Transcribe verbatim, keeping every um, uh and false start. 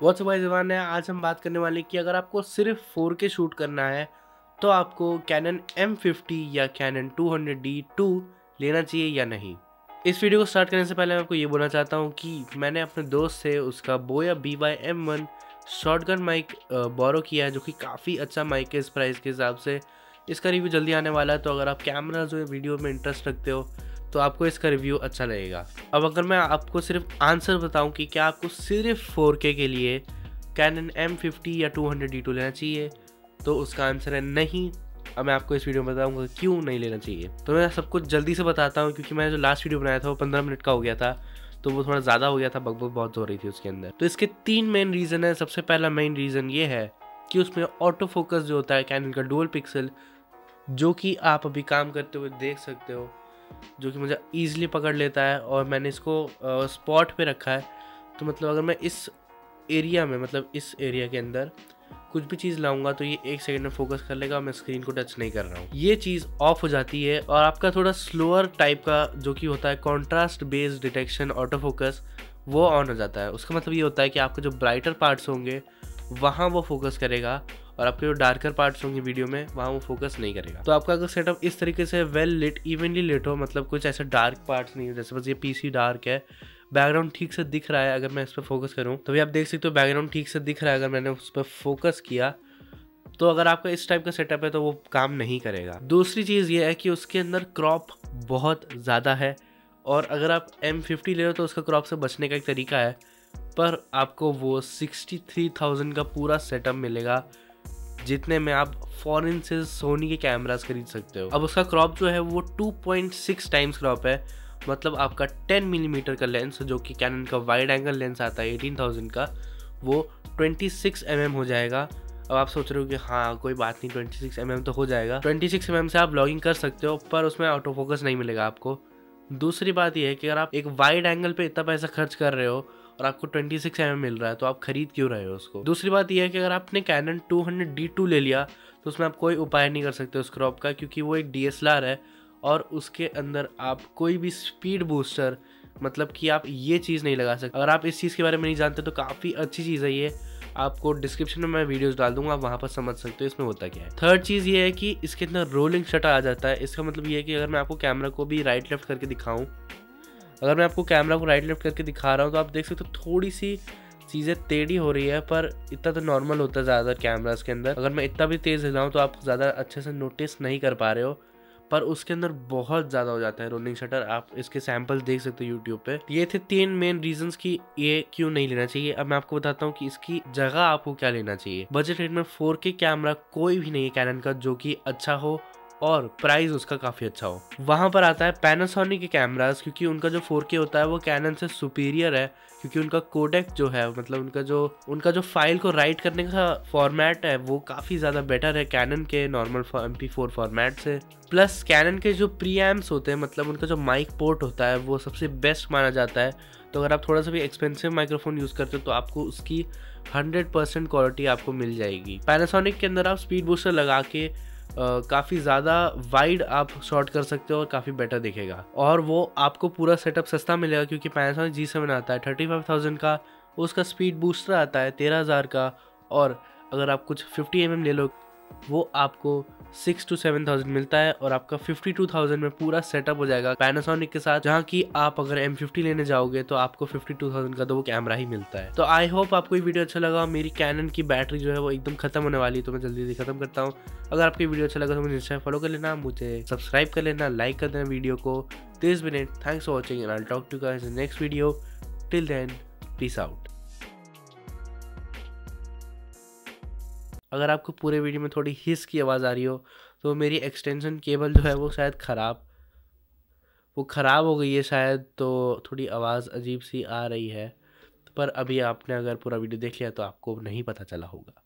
WhatsApp guys, ज़बान है। आज हम बात करने वाले हैं कि अगर आपको सिर्फ फोर के शूट करना है तो आपको कैनन एम फिफ्टी या Canon two hundred D two लेना चाहिए या नहीं। इस वीडियो को स्टार्ट करने से पहले मैं आपको ये बोलना चाहता हूँ कि मैंने अपने दोस्त से उसका Boya B Y M one shotgun mic borrow किया है, जो कि काफ़ी अच्छा माइक है इस प्राइस के हिसाब से। इसका रिव्यू जल्दी आने वाला है, तो अगर आप कैमरा जो वीडियो में इंटरेस्ट रखते हो तो आपको इसका रिव्यू अच्छा लगेगा। अब अगर मैं आपको सिर्फ आंसर बताऊं कि क्या आपको सिर्फ फोर के के लिए कैनन एम फिफ्टी या टू हंड्रेड डी टू लेना चाहिए, तो उसका आंसर है नहीं। अब मैं आपको इस वीडियो में बताऊंगा क्यों नहीं लेना चाहिए। तो मैं सब कुछ जल्दी से बताता हूँ, क्योंकि मैंने जो लास्ट वीडियो बनाया था वो पंद्रह मिनट का हो गया था, तो वो थोड़ा ज़्यादा हो गया था, बकबक बहुत हो रही थी उसके अंदर। तो इसके तीन मेन रीज़न है। सबसे पहला मेन रीज़न ये है कि उसमें ऑटो फोकस जो होता है कैनन का डुअल पिक्सल, जो कि आप अभी काम करते हुए देख सकते हो, जो कि मुझे ईजिली पकड़ लेता है और मैंने इसको स्पॉट पे रखा है। तो मतलब अगर मैं इस एरिया में, मतलब इस एरिया के अंदर कुछ भी चीज़ लाऊंगा तो ये एक सेकंड में फोकस कर लेगा। मैं स्क्रीन को टच नहीं कर रहा हूँ। ये चीज़ ऑफ हो जाती है और आपका थोड़ा स्लोअर टाइप का जो कि होता है contrast based detection auto focus, वो ऑन हो जाता है। उसका मतलब ये होता है कि आपके जो ब्राइटर पार्ट्स होंगे वहाँ वो फोकस करेगा और आपके जो डार्कर पार्ट्स होंगे वीडियो में वहाँ वो फोकस नहीं करेगा। तो आपका अगर सेटअप इस तरीके से वेल लिट इवनली लिट हो, मतलब कुछ ऐसे डार्क पार्ट्स नहीं हो, जैसे बस ये पीसी डार्क है, बैकग्राउंड ठीक से दिख रहा है, अगर मैं इस पर फोकस करूँ तो भी आप देख सकते हो बैकग्राउंड ठीक से दिख रहा है। अगर मैंने उस पर फोकस किया तो अगर आपका इस टाइप का सेटअप है तो वो काम नहीं करेगा। दूसरी चीज़ ये है कि उसके अंदर क्रॉप बहुत ज़्यादा है, और अगर आप एम फिफ्टी ले रहे हो तो उसका क्रॉप से बचने का एक तरीका है, पर आपको वो सिक्सटी थ्री थाउजेंड का पूरा सेटअप मिलेगा जितने में आप फॉरेन से सोनी के कैमरास खरीद सकते हो। अब उसका क्रॉप जो है वो two point six times crop है, मतलब आपका टेन मिलीमीटर का लेंस जो कि कैनन का वाइड एंगल लेंस आता है एटीन थाउजेंड का, वो ट्वेंटी सिक्स एम एम हो जाएगा। अब आप सोच रहे हो कि हाँ कोई बात नहीं, ट्वेंटी सिक्स एम एम तो हो जाएगा। ट्वेंटी सिक्स एम एम से आप ब्लॉगिंग कर सकते हो, पर उसमें ऑटो फोकस नहीं मिलेगा आपको। दूसरी बात यह है कि अगर आप एक वाइड एंगल पे इतना पैसा खर्च कर रहे हो और आपको ट्वेंटी सिक्स एम एम मिल रहा है तो आप खरीद क्यों रहे हो उसको। दूसरी बात यह है कि अगर आपने Canon two hundred D two ले लिया तो उसमें आप कोई उपाय नहीं कर सकते उस क्रॉप का, क्योंकि वो एक डी एस एल आर है और उसके अंदर आप कोई भी स्पीड बूस्टर, मतलब कि आप ये चीज़ नहीं लगा सकते। अगर आप इस चीज़ के बारे में नहीं जानते तो काफ़ी अच्छी चीज़ है ये, आपको डिस्क्रिप्शन में मैं वीडियोस डाल दूंगा, आप वहाँ पर समझ सकते हो इसमें होता क्या है। थर्ड चीज़ ये है कि इसके अंदर रोलिंग शटर आ जाता है। इसका मतलब ये है कि अगर मैं आपको कैमरा को भी राइट लेफ्ट करके दिखाऊं, अगर मैं आपको कैमरा को राइट लेफ्ट करके दिखा रहा हूँ तो आप देख सकते हो थोड़ी सी चीज़ें टेढ़ी हो रही है, पर इतना तो नॉर्मल होता है ज़्यादातर कैमरास के अंदर। अगर मैं इतना भी तेज़ हिलाऊँ तो आप ज़्यादा अच्छे से नोटिस नहीं कर पा रहे हो, पर उसके अंदर बहुत ज़्यादा हो जाता है रोलिंग शटर। आप इसके सैंपल देख सकते हो यूट्यूब पे। ये थे तीन मेन रीजंस कि ये क्यों नहीं लेना चाहिए। अब मैं आपको बताता हूँ कि इसकी जगह आपको क्या लेना चाहिए। बजट रेट में फोर के कैमरा कोई भी नहीं है कैनन का जो कि अच्छा हो और प्राइस उसका काफ़ी अच्छा हो। वहाँ पर आता है पैनासोनिक के कैमरास, क्योंकि उनका जो फोर के होता है वो कैनन से सुपीरियर है, क्योंकि उनका कोडेक जो है, मतलब उनका जो उनका जो फाइल को राइट करने का फॉर्मेट है वो काफ़ी ज़्यादा बेटर है कैनन के normal M P four format से। प्लस कैनन के जो प्री एम्प्स होते हैं, मतलब उनका जो माइक पोर्ट होता है वो सबसे बेस्ट माना जाता है। तो अगर आप थोड़ा सा भी एक्सपेंसिव माइक्रोफोन यूज़ करते हो तो आपको उसकी हंड्रेड परसेंट क्वालिटी आपको मिल जाएगी। पैनासोनिक के अंदर आप स्पीड बूस्टर लगा के Uh, काफ़ी ज़्यादा वाइड आप शॉट कर सकते हो और काफ़ी बेटर दिखेगा, और वो आपको पूरा सेटअप सस्ता मिलेगा, क्योंकि पैनासोनिक जी सेवन आता है थर्टी फाइव थाउजेंड का, उसका स्पीड बूस्टर आता है तेरह हज़ार का, और अगर आप कुछ फिफ्टी एम एम ले लो वो आपको सिक्स टू सेवन थाउजेंड मिलता है, और आपका फिफ्टी टू थाउजेंड में पूरा सेटअप हो जाएगा पैनासोनिक के साथ। जहाँ की आप अगर एम फिफ्टी लेने जाओगे तो आपको फिफ्टी टू थाउजेंड का तो वो कैमरा ही मिलता है। तो आई होप आपको ये वीडियो अच्छा लगा। मेरी कैनन की बैटरी जो है वो एकदम खत्म होने वाली है, तो मैं जल्दी से खत्म करता हूँ। अगर आपको वीडियो अच्छा लगा तो मुझे इंस्टा फॉलो कर लेना, मुझे सब्सक्राइब कर लेना, लाइक कर देना वीडियो को। This minute thanks for watching and I will talk to you guys in next video. Till then peace out. अगर आपको पूरे वीडियो में थोड़ी हिस की आवाज़ आ रही हो तो मेरी एक्सटेंशन केबल जो है वो शायद ख़राब वो ख़राब हो गई है शायद, तो थोड़ी आवाज़ अजीब सी आ रही है। पर अभी आपने अगर पूरा वीडियो देख लिया तो आपको नहीं पता चला होगा।